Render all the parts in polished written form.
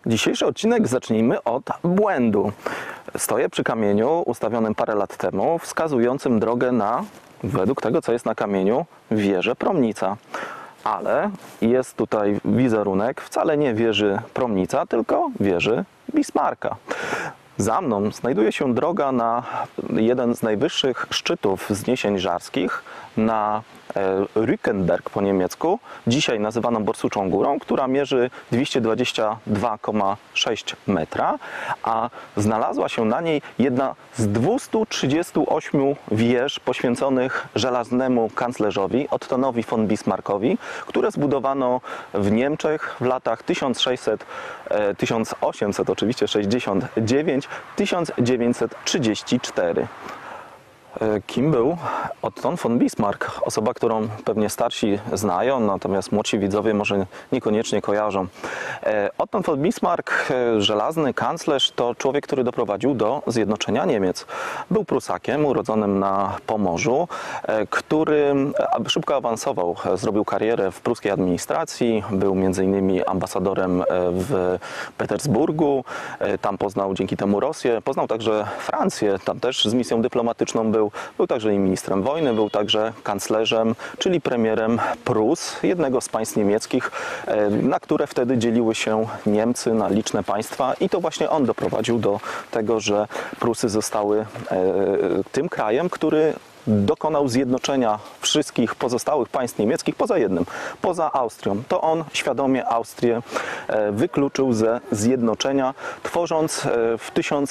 Dzisiejszy odcinek zacznijmy od błędu. Stoję przy kamieniu ustawionym parę lat temu, wskazującym drogę na, według tego co jest na kamieniu, wieżę Promnica. Ale jest tutaj wizerunek wcale nie wieży Promnica, tylko wieży Bismarcka. Za mną znajduje się droga na jeden z najwyższych szczytów wzniesień żarskich, na Rückenberg po niemiecku, dzisiaj nazywaną Borsuczą Górą, która mierzy 222,6 metra, a znalazła się na niej jedna z 238 wież poświęconych żelaznemu kanclerzowi Ottonowi von Bismarckowi, które zbudowano w Niemczech w latach 1864. Kim był Otton von Bismarck? Osoba, którą pewnie starsi znają, natomiast młodsi widzowie może niekoniecznie kojarzą. Otton von Bismarck, żelazny kanclerz, to człowiek, który doprowadził do zjednoczenia Niemiec. Był Prusakiem, urodzonym na Pomorzu, który szybko awansował. Zrobił karierę w pruskiej administracji, był m.in. ambasadorem w Petersburgu, tam poznał dzięki temu Rosję, poznał także Francję, tam też z misją dyplomatyczną był także i ministrem wojny, był także kanclerzem, czyli premierem Prus, jednego z państw niemieckich, na które wtedy dzieliły się Niemcy na liczne państwa, i to właśnie on doprowadził do tego, że Prusy zostały tym krajem, który dokonał zjednoczenia wszystkich pozostałych państw niemieckich poza jednym, poza Austrią. To on świadomie Austrię wykluczył ze zjednoczenia, tworząc w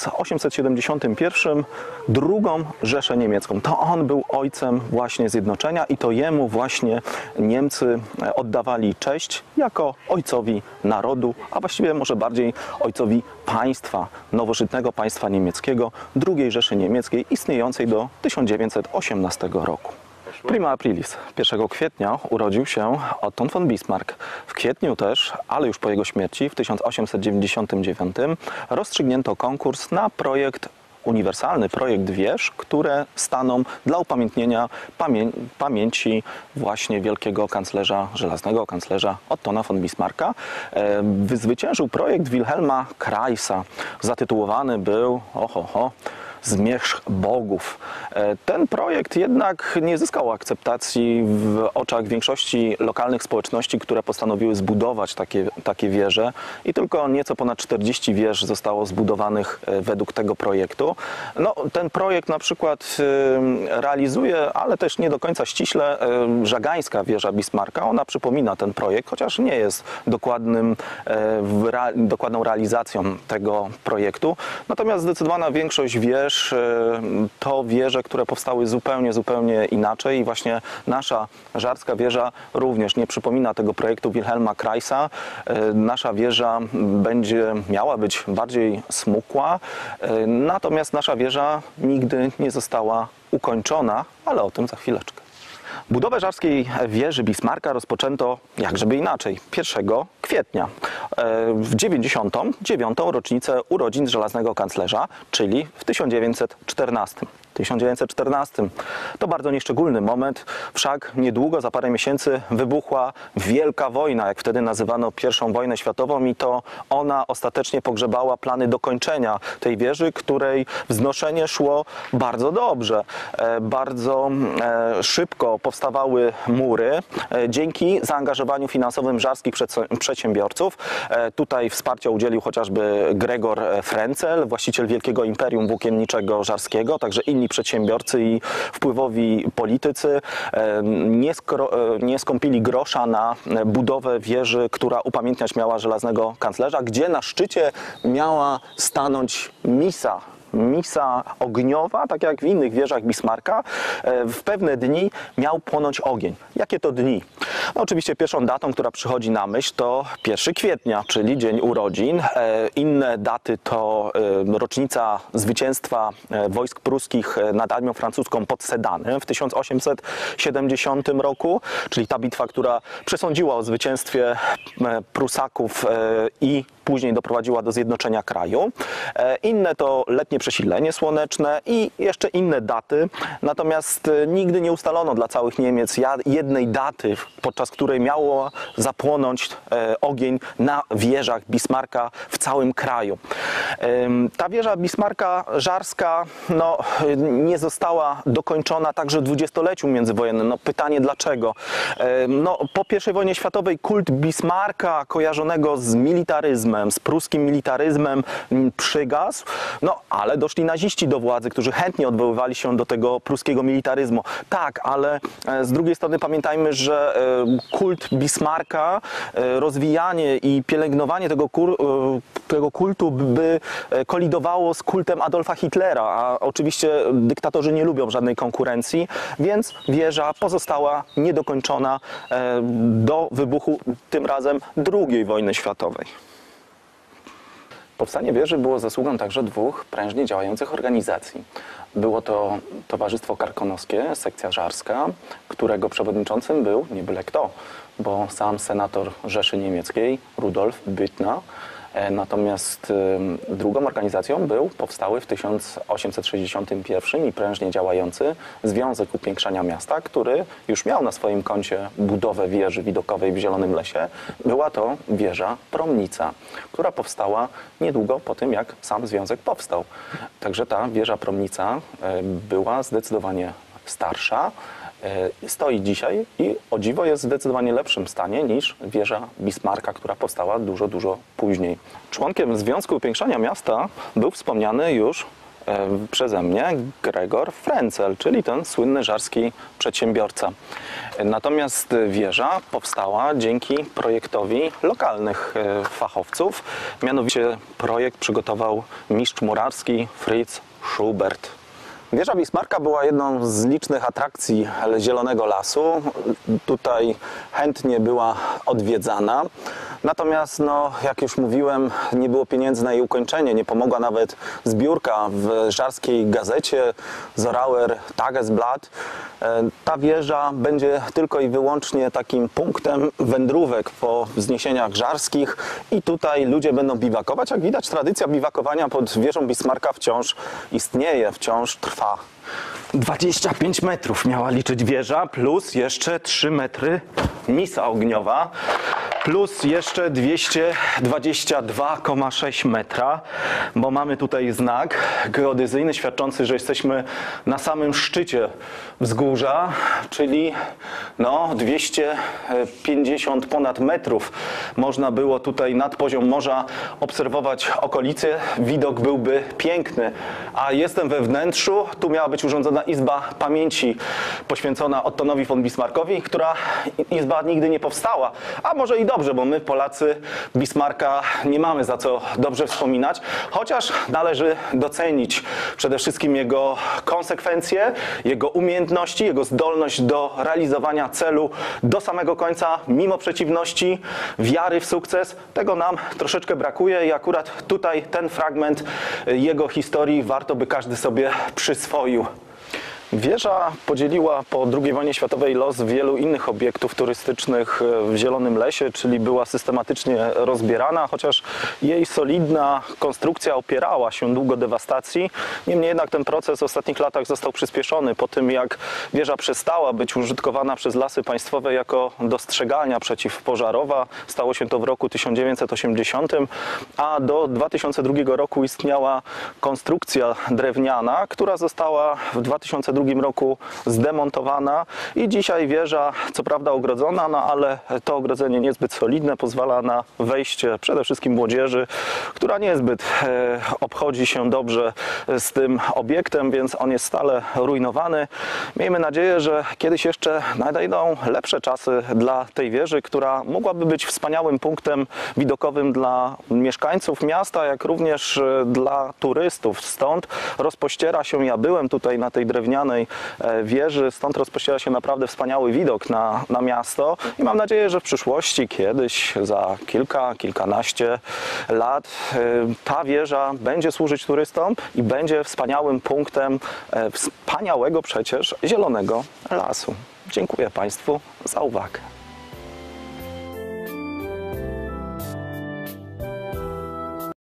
1871 drugą Rzeszę Niemiecką. To on był ojcem właśnie zjednoczenia i to jemu właśnie Niemcy oddawali cześć jako ojcowi narodu, a właściwie może bardziej ojcowi państwa, nowożytnego państwa niemieckiego, drugiej Rzeszy Niemieckiej, istniejącej do 1918 roku. Prima aprilis, 1 kwietnia urodził się Otton von Bismarck. W kwietniu też, ale już po jego śmierci w 1899 rozstrzygnięto konkurs na uniwersalny projekt wież, które staną dla upamiętnienia pamięci właśnie wielkiego kanclerza, żelaznego kanclerza Ottona von Bismarcka. Zwyciężył projekt Wilhelma Kreisa. Zatytułowany był Zmierzch Bogów. Ten projekt jednak nie zyskał akceptacji w oczach większości lokalnych społeczności, które postanowiły zbudować takie wieże, i tylko nieco ponad 40 wież zostało zbudowanych według tego projektu. No, ten projekt na przykład realizuje, ale też nie do końca ściśle, żagańska wieża Bismarcka. Ona przypomina ten projekt, chociaż nie jest dokładną realizacją tego projektu. Natomiast zdecydowana większość wież to wieże, które powstały zupełnie inaczej, i właśnie nasza żarska wieża również nie przypomina tego projektu Wilhelma Kreisa. Nasza wieża będzie miała być bardziej smukła, natomiast nasza wieża nigdy nie została ukończona, ale o tym za chwileczkę. Budowę żarskiej wieży Bismarcka rozpoczęto, jakżeby inaczej, 1 kwietnia w 99. rocznicę urodzin żelaznego kanclerza, czyli w 1914. To bardzo nieszczególny moment, wszak niedługo, za parę miesięcy, wybuchła Wielka Wojna, jak wtedy nazywano I wojnę światową, i to ona ostatecznie pogrzebała plany dokończenia tej wieży, której wznoszenie szło bardzo dobrze. Bardzo szybko powstawały mury dzięki zaangażowaniu finansowym żarskich przedsiębiorców. Tutaj wsparcia udzielił chociażby Gregor Frenzel, właściciel wielkiego imperium włókienniczego żarskiego, także inni przedsiębiorcy i wpływowi politycy nie skąpili grosza na budowę wieży, która upamiętniać miała żelaznego kanclerza, gdzie na szczycie miała stanąć misa ogniowa, tak jak w innych wieżach Bismarcka. W pewne dni miał płonąć ogień. Jakie to dni? No, oczywiście pierwszą datą, która przychodzi na myśl, to 1 kwietnia, czyli dzień urodzin. Inne daty to rocznica zwycięstwa wojsk pruskich nad armią francuską pod Sedanem w 1870 roku, czyli ta bitwa, która przesądziła o zwycięstwie Prusaków i później doprowadziła do zjednoczenia kraju. Inne to letnie przesilenie słoneczne i jeszcze inne daty. Natomiast nigdy nie ustalono dla całych Niemiec jednej daty, podczas której miało zapłonąć ogień na wieżach Bismarcka w całym kraju. Ta wieża Bismarcka żarska no, nie została dokończona także w dwudziestoleciu międzywojennym. No, pytanie dlaczego? No, po I wojnie światowej kult Bismarcka kojarzonego z militaryzmem, z pruskim militaryzmem przygasł, no ale doszli naziści do władzy, którzy chętnie odwoływali się do tego pruskiego militaryzmu. Tak, ale z drugiej strony pamiętajmy, że kult Bismarcka, rozwijanie i pielęgnowanie tego kultu by kolidowało z kultem Adolfa Hitlera, a oczywiście dyktatorzy nie lubią żadnej konkurencji, więc wieża pozostała niedokończona do wybuchu tym razem II wojny światowej. Powstanie wieży było zasługą także dwóch prężnie działających organizacji. Było to Towarzystwo Karkonoskie, sekcja żarska, którego przewodniczącym był nie byle kto, bo sam senator Rzeszy Niemieckiej Rudolf Büttner. Natomiast drugą organizacją był powstały w 1861 i prężnie działający Związek Upiększania Miasta, który już miał na swoim koncie budowę wieży widokowej w Zielonym Lesie. Była to wieża Promnica, która powstała niedługo po tym, jak sam związek powstał. Także ta wieża Promnica była zdecydowanie starsza. Stoi dzisiaj i o dziwo jest w zdecydowanie lepszym stanie niż wieża Bismarcka, która powstała dużo, dużo później. Członkiem Związku Upiększania Miasta był wspomniany już przeze mnie Gregor Frenzel, czyli ten słynny żarski przedsiębiorca. Natomiast wieża powstała dzięki projektowi lokalnych fachowców. Mianowicie projekt przygotował mistrz murarski Fritz Schubert. Wieża Bismarcka była jedną z licznych atrakcji Zielonego Lasu. Tutaj chętnie była odwiedzana. Natomiast, no, jak już mówiłem, nie było pieniędzy na jej ukończenie. Nie pomogła nawet zbiórka w żarskiej gazecie Zorauer Tagesblatt. Ta wieża będzie tylko i wyłącznie takim punktem wędrówek po wzniesieniach żarskich i tutaj ludzie będą biwakować. Jak widać, tradycja biwakowania pod wieżą Bismarcka wciąż istnieje, wciąż trwa. 25 metrów miała liczyć wieża, plus jeszcze 3 metry misa ogniowa, plus jeszcze 222,6 metra, bo mamy tutaj znak geodezyjny świadczący, że jesteśmy na samym szczycie wzgórza, czyli no 250 ponad metrów. Można było tutaj nad poziom morza obserwować okolice, widok byłby piękny. A jestem we wnętrzu, tu miała być urządzona Izba Pamięci poświęcona Ottonowi von Bismarckowi, która izba nigdy nie powstała. A może i dobrze, bo my Polacy Bismarcka nie mamy za co dobrze wspominać, chociaż należy docenić przede wszystkim jego konsekwencje, jego umiejętności, jego zdolność do realizowania celu do samego końca, mimo przeciwności, wiary w sukces. Tego nam troszeczkę brakuje i akurat tutaj ten fragment jego historii warto by każdy sobie przyswoił. Wieża podzieliła po II wojnie światowej los wielu innych obiektów turystycznych w Zielonym Lesie, czyli była systematycznie rozbierana, chociaż jej solidna konstrukcja opierała się długo dewastacji. Niemniej jednak ten proces w ostatnich latach został przyspieszony po tym, jak wieża przestała być użytkowana przez Lasy Państwowe jako dostrzegalnia przeciwpożarowa. Stało się to w roku 1980, a do 2002 roku istniała konstrukcja drewniana, która została w 2002 roku zdemontowana i dzisiaj wieża, co prawda ogrodzona, no ale to ogrodzenie niezbyt solidne, pozwala na wejście przede wszystkim młodzieży, która niezbyt obchodzi się dobrze z tym obiektem, więc on jest stale rujnowany. Miejmy nadzieję, że kiedyś jeszcze nadejdą lepsze czasy dla tej wieży, która mogłaby być wspaniałym punktem widokowym dla mieszkańców miasta, jak również dla turystów. Stąd rozpościera się, ja byłem tutaj na tej drewnianej wieży, stąd rozpościera się naprawdę wspaniały widok na miasto i mam nadzieję, że w przyszłości, kiedyś, za kilkanaście lat ta wieża będzie służyć turystom i będzie wspaniałym punktem wspaniałego przecież Zielonego Lasu. Dziękuję Państwu za uwagę.